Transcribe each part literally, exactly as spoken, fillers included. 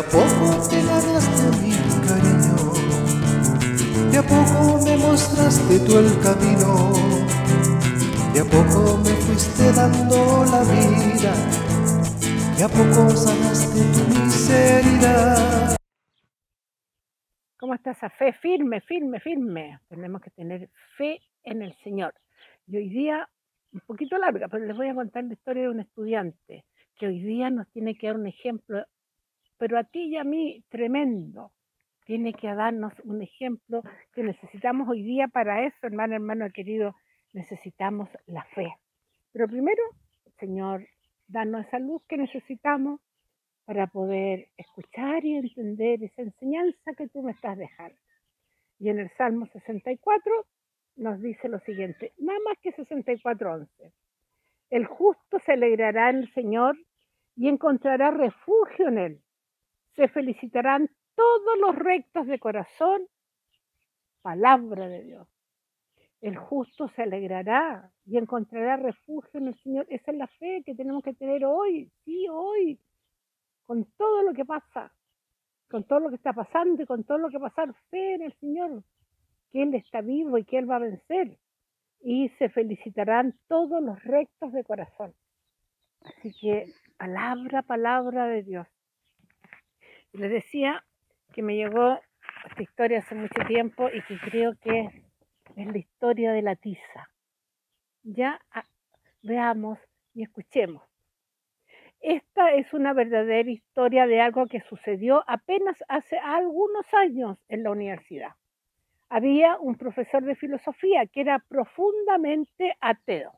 poco te ganaste mi cariño, de a poco me mostraste tú el camino, de a poco me fuiste dando la vida, de a poco sanaste tu miseria. ¿Cómo está esa fe? Firme, firme, firme. Tenemos que tener fe en el Señor. Y hoy día, un poquito larga, pero les voy a contar la historia de un estudiante que hoy día nos tiene que dar un ejemplo, pero a ti y a mí, tremendo. Tiene que darnos un ejemplo que necesitamos hoy día para eso, hermano, hermano querido, necesitamos la fe. Pero primero, Señor, danos esa luz que necesitamos para poder escuchar y entender esa enseñanza que tú me estás dejando. Y en el Salmo sesenta y cuatro nos dice lo siguiente, nada más que sesenta y cuatro, once. El justo se alegrará en el Señor y encontrará refugio en él. Se felicitarán todos los rectos de corazón. Palabra de Dios. El justo se alegrará y encontrará refugio en el Señor. Esa es la fe que tenemos que tener hoy, sí, hoy, con todo lo que pasa, con todo lo que está pasando y con todo lo que pasar, fe en el Señor, que Él está vivo y que Él va a vencer. Y se felicitarán todos los rectos de corazón. Así que, palabra, palabra de Dios. Les decía que me llegó esta historia hace mucho tiempo y que creo que es, es la historia de la tiza. Ya ah, veamos y escuchemos. Esta es una verdadera historia de algo que sucedió apenas hace algunos años en la universidad. Había un profesor de filosofía que era profundamente ateo.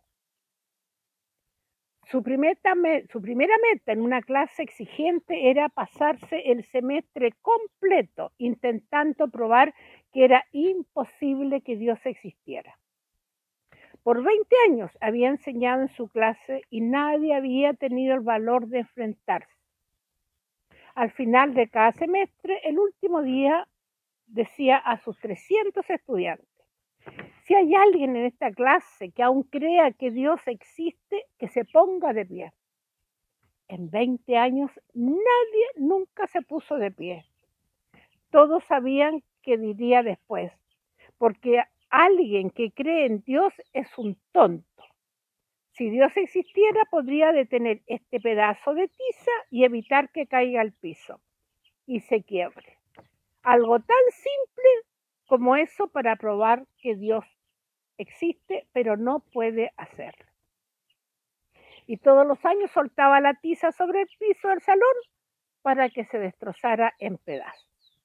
Su, primera, su primera meta en una clase exigente era pasarse el semestre completo intentando probar que era imposible que Dios existiera. Por veinte años había enseñado en su clase y nadie había tenido el valor de enfrentarse. Al final de cada semestre, el último día, decía a sus trescientos estudiantes, si hay alguien en esta clase que aún crea que Dios existe, que se ponga de pie. En veinte años nadie nunca se puso de pie. Todos sabían que diría después, porque alguien que cree en Dios es un tonto. Si Dios existiera, podría detener este pedazo de tiza y evitar que caiga al piso y se quiebre. Algo tan simple como eso para probar que Dios existe, pero no puede hacerlo. Y todos los años soltaba la tiza sobre el piso del salón para que se destrozara en pedazos.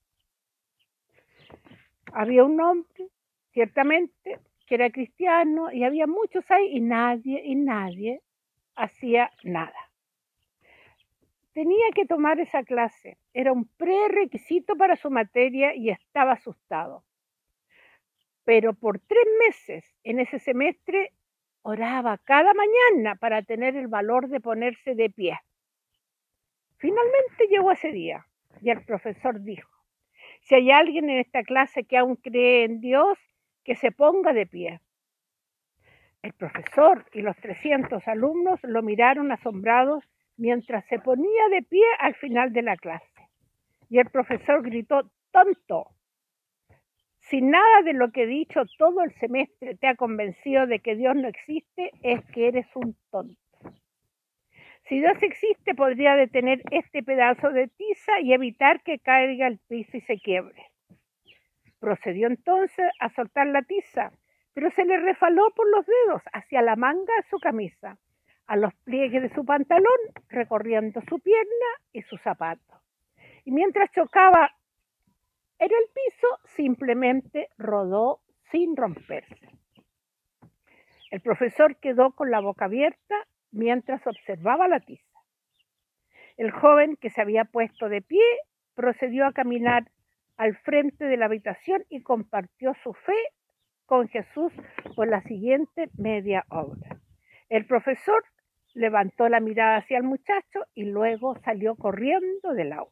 Había un hombre, ciertamente, que era cristiano y había muchos ahí y nadie, y nadie hacía nada. Tenía que tomar esa clase, era un prerequisito para su materia y estaba asustado. Pero por tres meses en ese semestre oraba cada mañana para tener el valor de ponerse de pie. Finalmente llegó ese día y el profesor dijo, si hay alguien en esta clase que aún cree en Dios, que se ponga de pie. El profesor y los trescientos alumnos lo miraron asombrados mientras se ponía de pie al final de la clase. Y el profesor gritó, tonto, si nada de lo que he dicho todo el semestre te ha convencido de que Dios no existe, es que eres un tonto. Si Dios existe, podría detener este pedazo de tiza y evitar que caiga al piso y se quiebre. Procedió entonces a soltar la tiza, pero se le refaló por los dedos hacia la manga de su camisa, a los pliegues de su pantalón, recorriendo su pierna y su zapato. Y mientras chocaba en el piso, simplemente rodó sin romperse. El profesor quedó con la boca abierta mientras observaba la tiza. El joven, que se había puesto de pie, procedió a caminar al frente de la habitación y compartió su fe con Jesús por la siguiente media hora. El profesor levantó la mirada hacia el muchacho y luego salió corriendo del aula.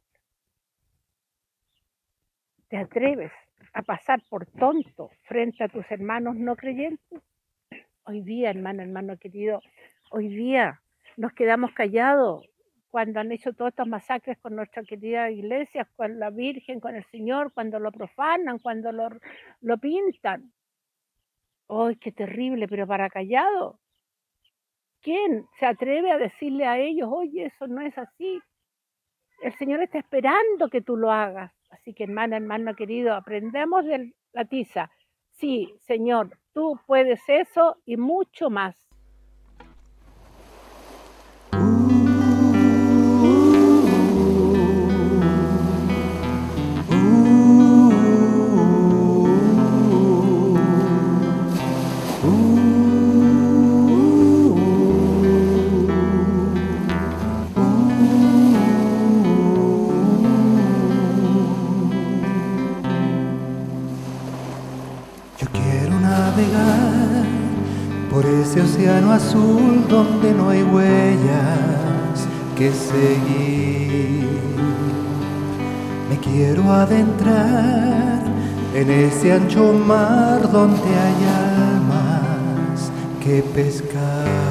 ¿Te atreves a pasar por tonto frente a tus hermanos no creyentes? Hoy día, hermano, hermano querido, hoy día nos quedamos callados cuando han hecho todas estas masacres con nuestra querida iglesia, con la Virgen, con el Señor, cuando lo profanan, cuando lo, lo pintan. ¡Ay, qué terrible! Pero para callado. ¿Quién se atreve a decirle a ellos, oye, eso no es así? El Señor está esperando que tú lo hagas. Así que, hermana, hermano querido, aprendemos de la tiza. Sí, Señor, tú puedes eso y mucho más. Por ese océano azul donde no hay huellas que seguir. Me quiero adentrar en ese ancho mar donde hay almas que pescar.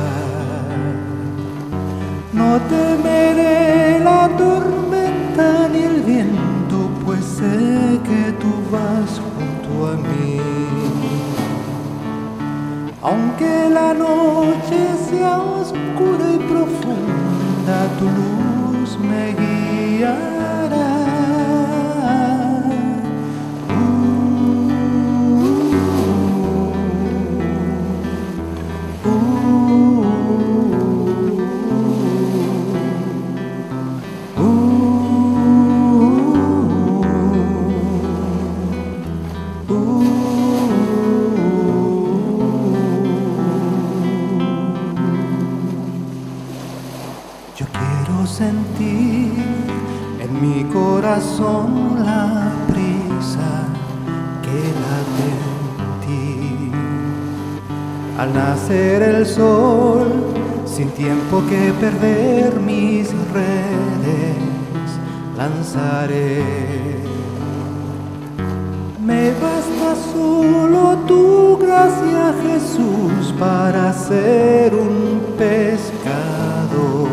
No temeré la tormenta ni el viento, pues sé que tú vas junto a mí. Aunque la noche sea oscura y profunda, tu luz me guiará. Uh, uh, uh, uh. Yo quiero sentir en mi corazón la prisa que late en ti. Al nacer el sol, sin tiempo que perder, mis redes lanzaré. Me basta solo tu gracia, Jesús, para ser un pescador.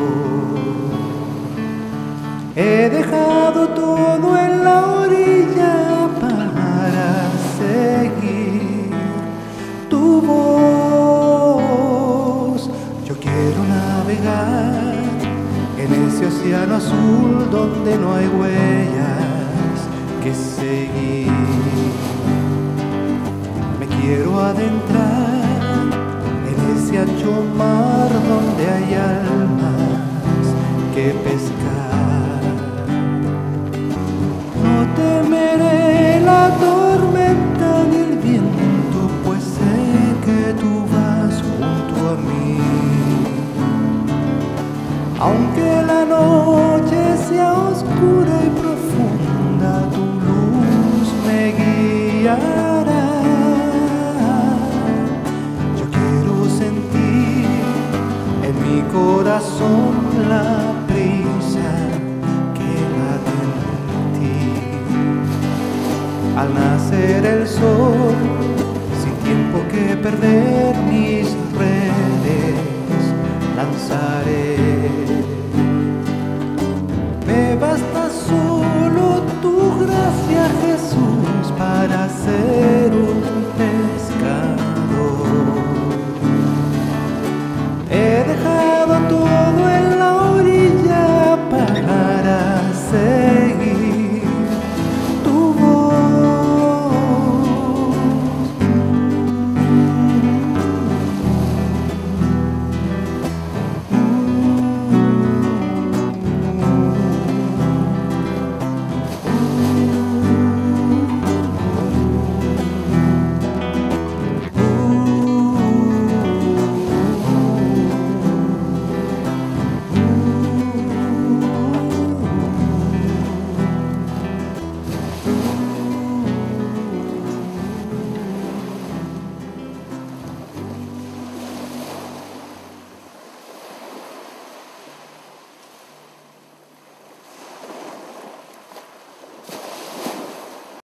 He dejado todo en la orilla para seguir tu voz. Yo quiero navegar en ese océano azul donde no hay huellas que seguir. Me quiero adentrar en ese ancho mar donde hay almas que pescar. No temeré la tormenta ni el viento, pues sé que tú vas junto a mí. Aunque la noche sea oscura y profunda, tu luz me guiará. Yo quiero sentir en mi corazón la prisa que late en ti. Al nacer el sol, sin tiempo que perder, mis